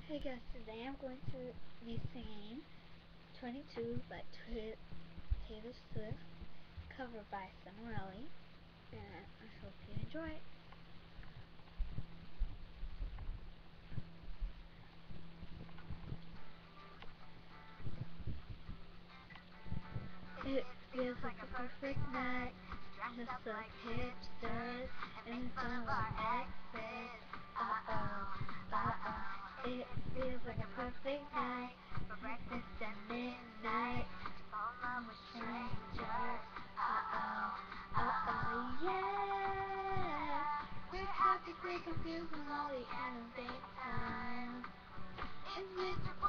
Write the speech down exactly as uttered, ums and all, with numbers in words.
Hey guys, today I'm going to be singing twenty-two by Taylor Swift, covered by Samarelli, and I hope you enjoy it. It feels like a perfect night, just like hipsters and some of our exes. Uh-oh, uh-oh. It feels like a perfect night, for breakfast at midnight. Fall in love with strangers. Uh-oh, uh-oh, yeah. We're happy, we're confused, and lonely at the same time. It's Mister